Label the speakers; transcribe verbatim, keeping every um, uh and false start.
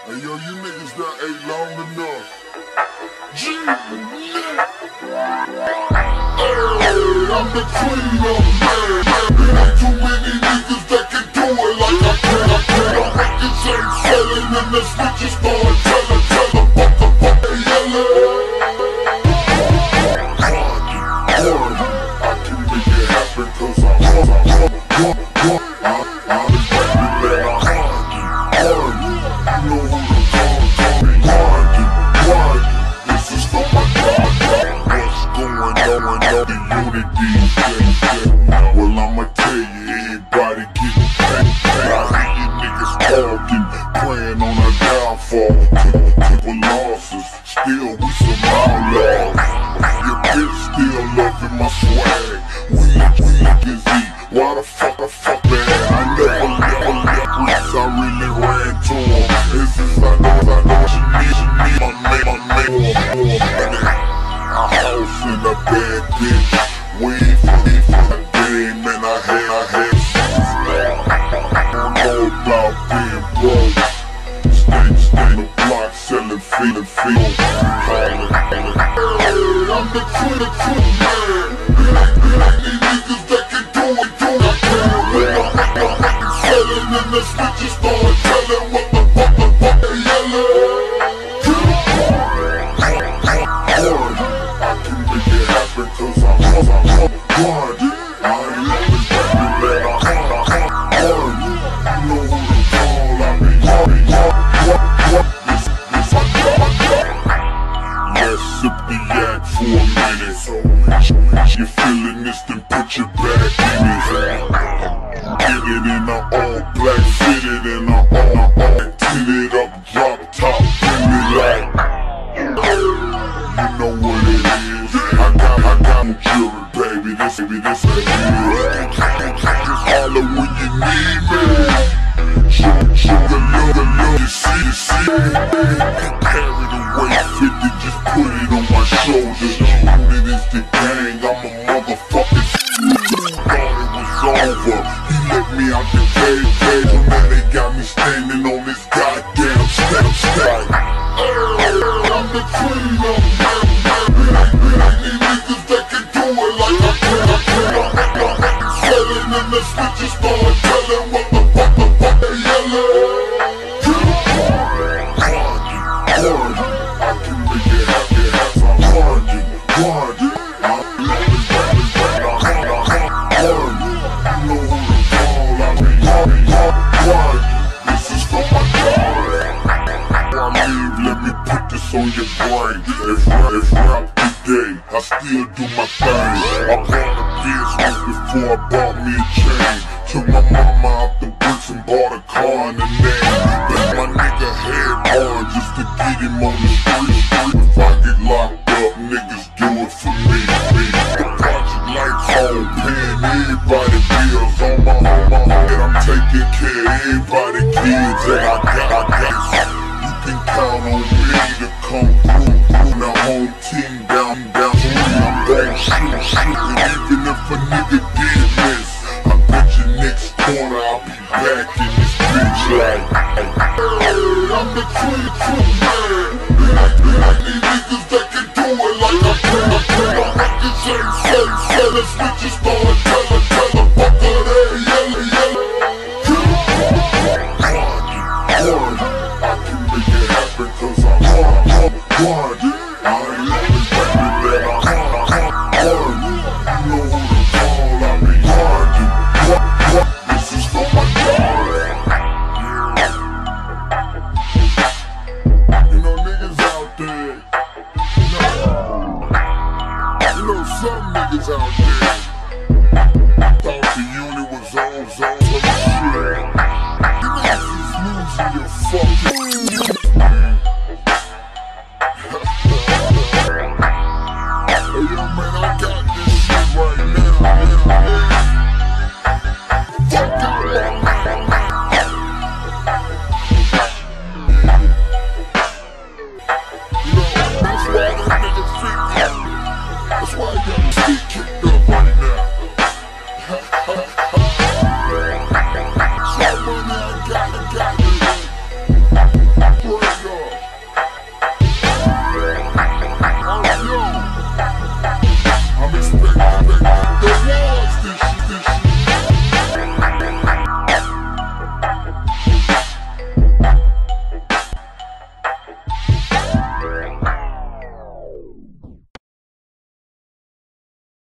Speaker 1: Hey yo, you niggas done ate long enough. G, hey, I'm the queen of man. It ain't too many niggas that can do it like I can. I can. The records ain't selling and the switches start telling, telling, fuck the fuck they yelling. I can make it happen cause I'm, I'm, I'm, I'm, I'm, I'm, I'm rapping that I'm hungry. You know who the call, call me hungry, hungry. This is for my God. What's going on in the unity? Well, I'ma tell you, everybody getting paid. I hear you niggas talking, praying on a downfall. Couple losses, still we some outlaws. Your bitch still loving my swag. We we niggas eat. Why the fuck, the fuck, man? I never, never left bricks. I really ran to him. This is I know, I know she need, she need my name, my name, more, more. A house and a bad bitch. We for me for the game, and I had, I had I don't know about being broke. Stay, stay the block, selling feet and feet. I'm the queen, the queen, man. It ain't, it ain't these niggas that can do it, do it. I can't win the record selling and the switches start telling what the fuck, the fuck they yelling. I can make it happen cause I'm, I'm, I'm hard. I ain't always rapping that I'm hard. You know who to call, I mean, I mean, this, this, my God, my God. Let's sip the yak for a minute. You feeling this, then put your back in it. Get it in a all black, fitted in a all, all tinted up, drop top, feel it like. You know what it is. I got, I got my jewelry, baby. This, baby, this ain't it. Just holler when you need me. Sugar, sugar, love, the love, you see, you see. Carried away, fifty, just put it on my shoulders. It is the gang, I'm a motherfucking. Thought it was over. He let me out the cage, cage. So now they got me standing on this goddamn step, step. I'm the queen of man. It ain't, it ain't these niggas that can do it like I can. I can. The records selling and the switches start telling what the fuck, the fuck they yelling. I can make it happen as I'm hungry, hungry. I'm always rapping that I'm hungry. You know who to call, I mean, I mean, hungry. This is for my God. Before I leave, let me put this on your brain. If rap, if rap today, I still do my thing. I bought a business before I bought me a chain. Took my mama out the bricks and bought a car and a name. But my nigga head on just to get him on the street. If I get locked up, niggas do it for me. me. The project lights on, paying everybody bills on my, on my head. I'm taking care of everybody kids and I got, I got. You can count on me to come through. Now home team down, down to me. I'm gon' shoot, shoot. And even if a nigga did miss, I bet you next corner I'll be back in this bitch like. I'm the queen, queen, man. It ain't, it ain't